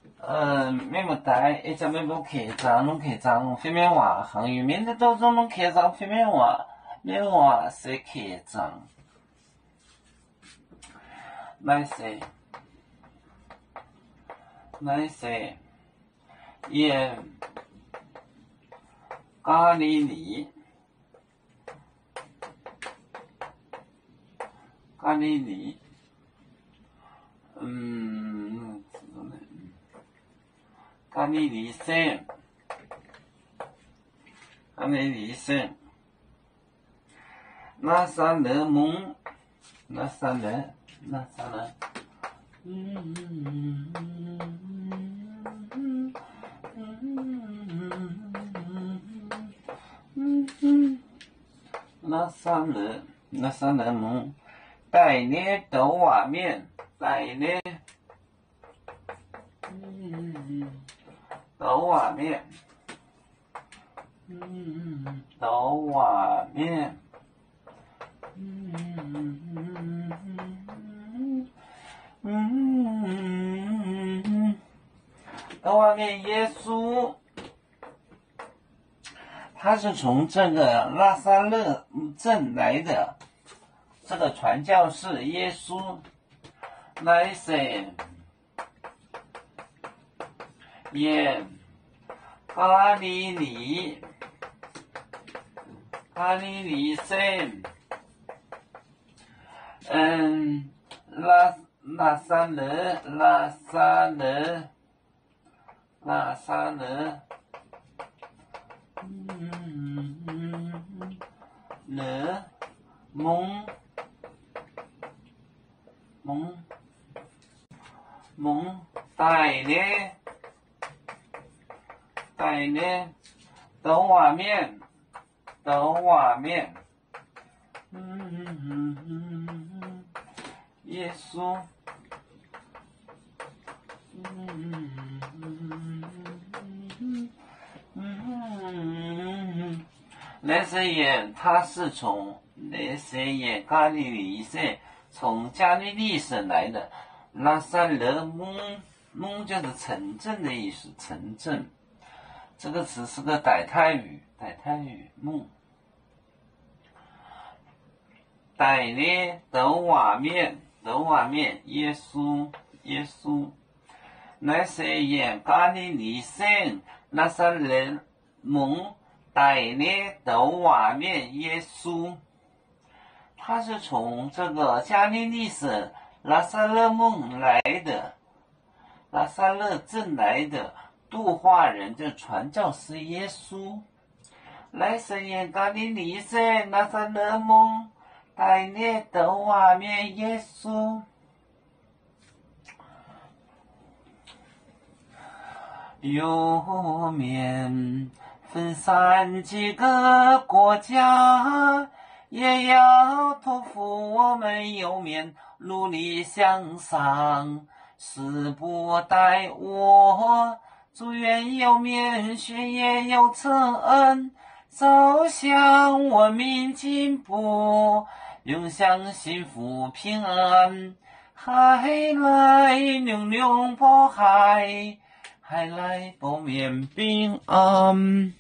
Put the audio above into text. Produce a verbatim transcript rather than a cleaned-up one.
呃，面目大，一只面目客张，侬客张非面话，行于面的当中侬客张非面话，面话是客张。来说，来说，也咖喱里，咖喱里，嗯，咖喱里生，咖喱里生，那啥勒蒙，那啥勒。那啥呢？嗯嗯嗯嗯嗯嗯，那啥呢？那啥呢？蒙，带捏豆瓦面，带捏，嗯，豆瓦面，嗯，豆瓦面，嗯嗯嗯嗯。嗯，到外面耶稣，他是从这个拉萨勒镇来的，这个传教士耶稣来生，也加利利，加利利生，嗯，拉。拉萨勒，拉萨勒，拉萨勒，嗯，勒蒙蒙蒙带呢，带呢，豆瓦面，豆瓦面，嗯，耶稣。嗯，那些人他是从那些人加利利省，从加利利省来的。拉萨勒蒙蒙就是城镇的意思，城镇。这个词是个傣泰语，傣泰语蒙。傣呢，豆瓦面，豆瓦面，耶稣，耶稣。那些人加利利省，拉萨勒蒙带呢豆瓦面耶稣，他是从这个加利利省拉萨勒蒙来的，拉萨勒镇来的度化人的传教士耶稣。那些人加利利省拉萨勒蒙带呢豆瓦面耶稣。油面分散几个国家，也要托付我们油面努力向上，誓不待我，祝愿油面学业有成，走向文明进步，永享幸福平安。海来龙龙破海，海来不免平安。